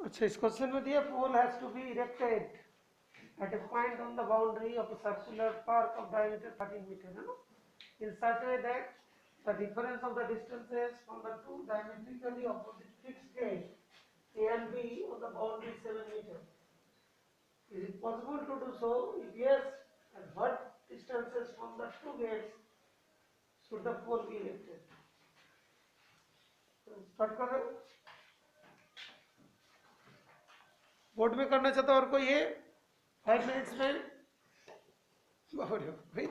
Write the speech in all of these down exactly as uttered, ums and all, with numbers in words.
अच्छा, इस क्वेश्चन में दिया pole has to be erected at a point on the boundary of a circular arc of diameter thirteen meter, है ना, in such a way that the difference of the distances from the two diametrically opposite fixed gates A and B on the boundary is seven meter. Is it possible to do so? If yes, at what distances from the two gates should the pole be erected? Start कर रहे हो? Board में करना चाहता और कोई है? Five minutes में भाई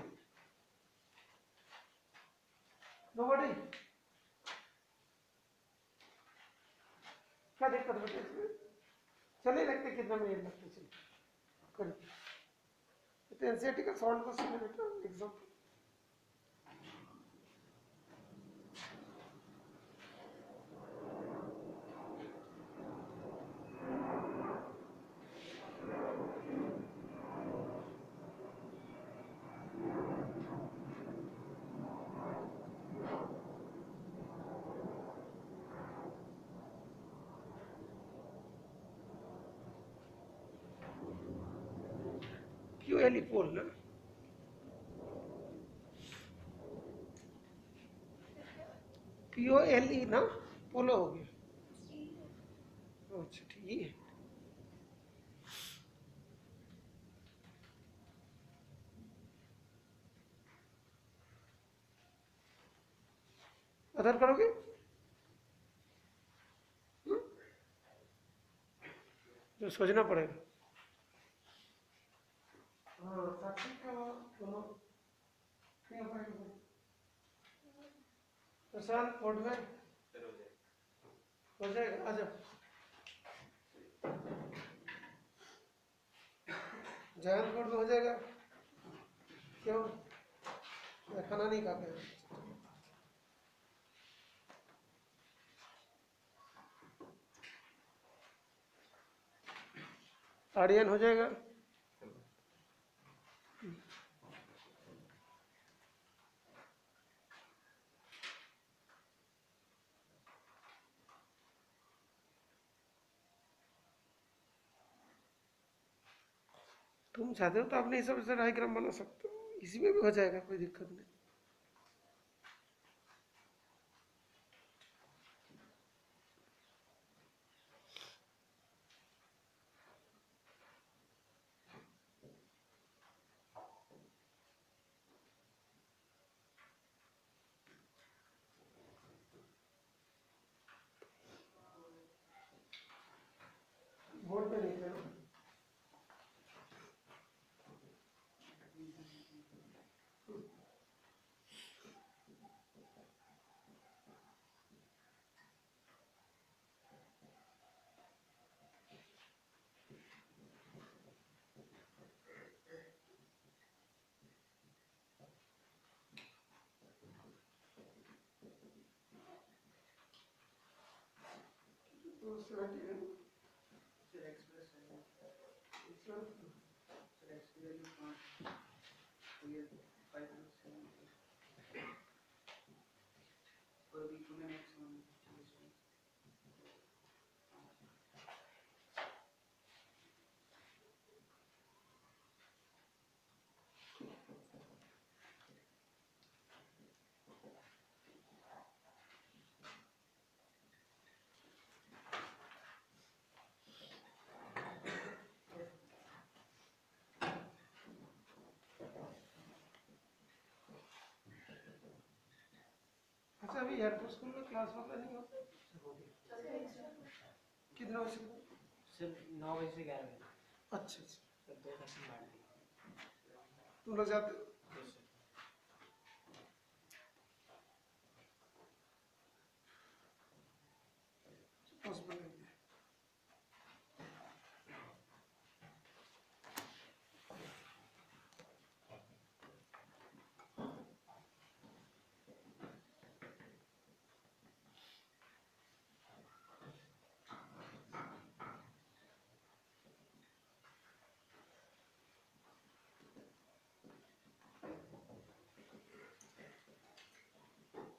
नोबडी, क्या दिक्कत बेटा इसमें? चलिए देखते कितना मिनट लगते, चलिए करिए। तो एनसीईआरटी का सॉल्व क्वेश्चन है बेटा, एग्जाम्पल। क्यूएलई पोल ना, पीओएलई ना, पोलो हो गया। अच्छा ठीक है, अदर करोगे? तो सोचना पड़ेगा। हाँ साक्षी का दोनों नहीं हो पाएगा। प्रशांत कोर्ट में हो जाएगा, आ जाओ। जयंत कोर्ट में हो जाएगा। क्यों? मैं खाना नहीं खा पाया। आर्यन हो जाएगा। तुम चाहते हो तो अपने हिसाब से डायग्राम बना सकते हो, इसी में भी हो जाएगा, कोई दिक्कत नहीं। बोर्ड पे नहीं थे ना? तो सेवेंटी है सर एक्सप्रेस है सर। सर एक्स की वैल्यू पाँच, तो ये फाइव प्लस सेवन और अभी टू में मैक्सिमम अच्छा, अभी एयरपोर्ट स्कूल में क्लास वगैरह नहीं होता? कितने बजे से? सिर्फ नौ बजे से ग्यारह बजे। अच्छा अच्छा, सर दो सेशन बांट दिए। तुम लोग जाते हो? Yes sir. पॉसिबल नहीं है।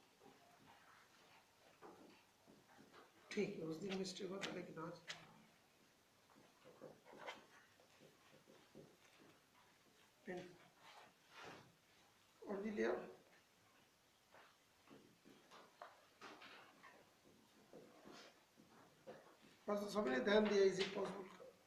ठीक है, उस दिन मिस्टेक होता, लेकिन आज पेन और भी लिया। बस सबने ध्यान दिया इज इट पॉसिबल।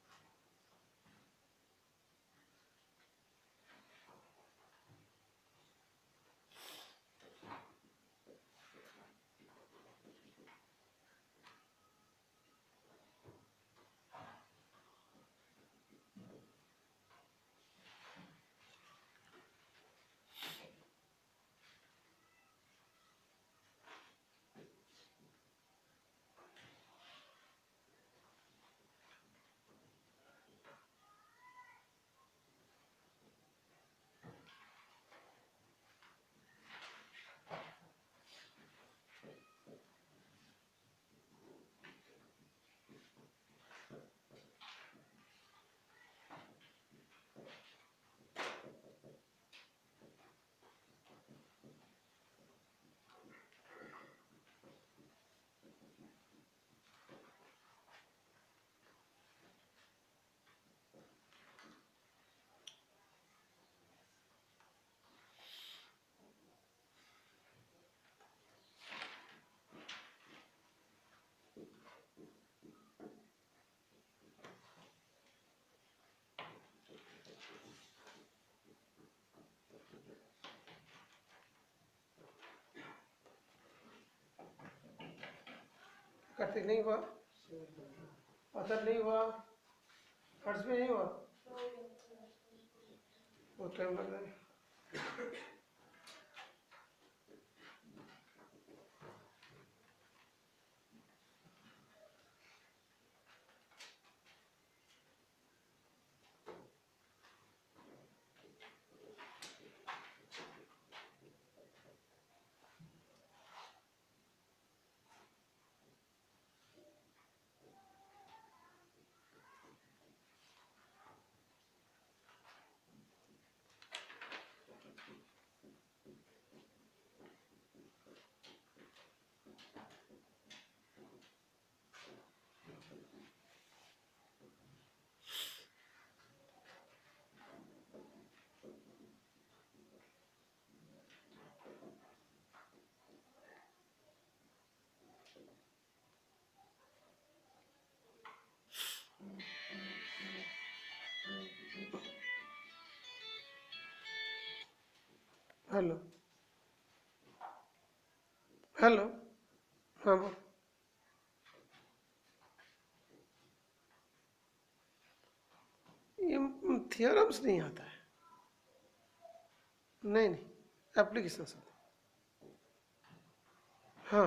कार्तिक नहीं हुआ, अतर नहीं हुआ, हर्ष में नहीं हुआ, बहुत टाइम लग रहा है। हेलो हेलो, हाँ बोल। ये थियरम्स नहीं आता है, नहीं नहीं एप्लीकेशन से। हाँ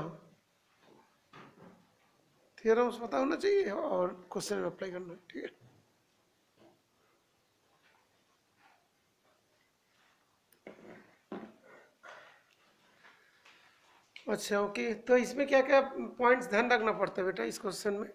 थियरम्स पता होना चाहिए और क्वेश्चन में अप्लाई करना है, ठीक है। अच्छा ओके, तो इसमें क्या क्या पॉइंट्स ध्यान रखना पड़ता है बेटा इस क्वेश्चन में?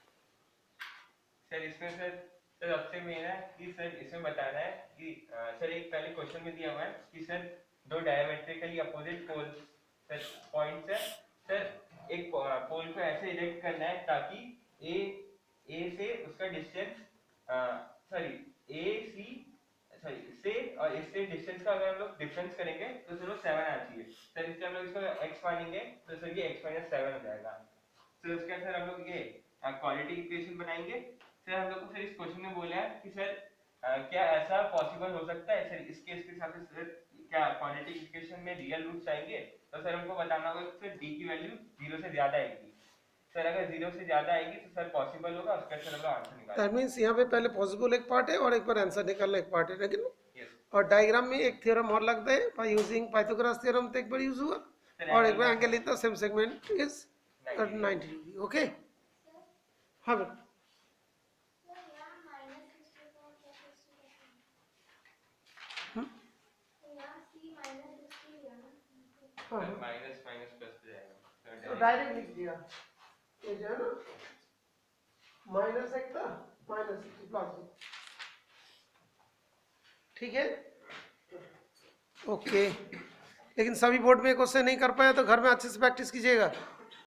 सर इसमें सर सर सबसे मेन है कि सर इसमें बताना है कि अ, सर एक पहले क्वेश्चन में दिया हुआ है कि सर दो diametrically opposite poles sir points है सर एक पोल को ऐसे इरेक्ट करना है ताकि ए ए से उसका distance sorry A C sorry इससे और इससे डिस्टेंस का अगर हम लोग डिफरेंस करेंगे तो सर वो सेवन आना चाहिए। सर इससे हम लोग इसको एक्स मानेंगे तो सर ये एक्स माइनस सेवन हो जाएगा। सर उसके बाद सर हम लोग ये क्वालिटी इक्वेशन बनाएंगे। सर हम लोग को सर इस क्वेश्चन में बोला है कि सर आ, क्या ऐसा पॉसिबल हो सकता है सर इस केस के हिसाब से सर क्या क्वालिटी इक्वेशन में रियल रूट्स आएंगे? तो सर हमको बताना होगा कि सर डी की वैल्यू जीरो से ज्यादा आएगी। सर अगर जीरो से ज्यादा आएगी तो सर पॉसिबल होगा, उसका सर हम लोग आंसर निकालेंगे। दैट मींस यहाँ पे पहले पॉसिबल एक पार्ट है और एक बार आंसर निकालना एक पार्ट है, लेकिन यस और डायग्राम में एक थ्योरम और लगता है बाय यूजिंग पाइथागोरस थ्योरम तो एक बार यूज हुआ और एक बार angle in the same segment is ninety degree. Okay हाँ बेटा हाँ हाँ माइनस माइनस प्लस हो जाएगा तो डायरेक्ट लिख दिया ये जो है ना माइनस एक था माइनस प्लस, ठीक है ओके। लेकिन सभी बोर्ड में क्वेश्चन नहीं कर पाया तो घर में अच्छे से प्रैक्टिस कीजिएगा।